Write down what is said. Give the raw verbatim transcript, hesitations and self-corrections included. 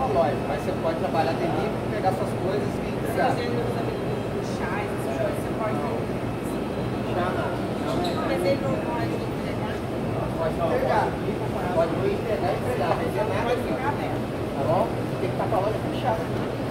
na loja, mas você pode trabalhar delivery, pegar suas coisas e entregar. Chá, essas coisas, você pode... Chá nada. Mas ele não pode entregar? Pode entregar. Pode não entregar e entregar. Vender nada aqui. Tá bom? Tem que estar com a loja fechada.